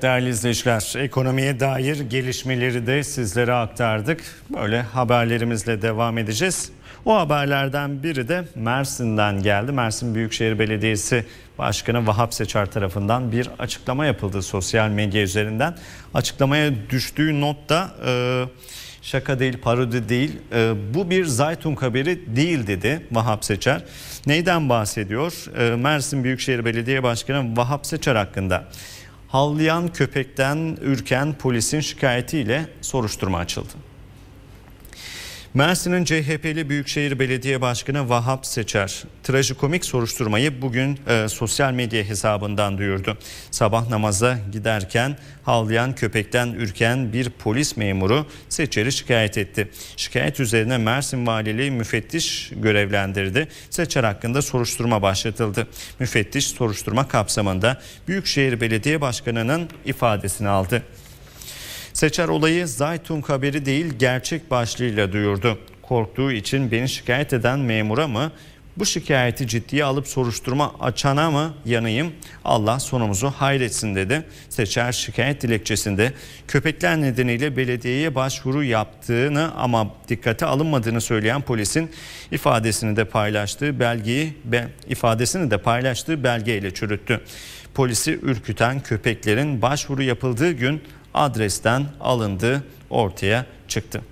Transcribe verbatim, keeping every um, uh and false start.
Evet değerli izleyiciler, ekonomiye dair gelişmeleri de sizlere aktardık. Böyle haberlerimizle devam edeceğiz. O haberlerden biri de Mersin'den geldi. Mersin Büyükşehir Belediyesi Başkanı Vahap Seçer tarafından bir açıklama yapıldı sosyal medya üzerinden. Açıklamaya düştüğü notta e, şaka değil, parodi değil, e, bu bir Zaytun haberi değil dedi Vahap Seçer. Neyden bahsediyor? E, Mersin Büyükşehir Belediye Başkanı Vahap Seçer hakkında havlayan köpekten ürken polisin şikayetiyle soruşturma açıldı. Mersin'in C H P'li Büyükşehir Belediye Başkanı Vahap Seçer trajikomik soruşturmayı bugün e, sosyal medya hesabından duyurdu. Sabah namaza giderken havlayan köpekten ürken bir polis memuru Seçer'i şikayet etti. Şikayet üzerine Mersin Valiliği müfettiş görevlendirdi. Seçer hakkında soruşturma başlatıldı. Müfettiş soruşturma kapsamında Büyükşehir Belediye Başkanı'nın ifadesini aldı. Seçer olayı Zaytun haberi değil gerçek başlığıyla duyurdu. Korktuğu için beni şikayet eden memura mı, bu şikayeti ciddiye alıp soruşturma açana mı yanayım, Allah sonumuzu hayretsin dedi. Seçer şikayet dilekçesinde köpekler nedeniyle belediyeye başvuru yaptığını ama dikkate alınmadığını söyleyen polisin ifadesini de paylaştığı belgeyi ifadesini de paylaştığı belgeyle çürüttü. Polisi ürküten köpeklerin başvuru yapıldığı gün adresten alındığı ortaya çıktı.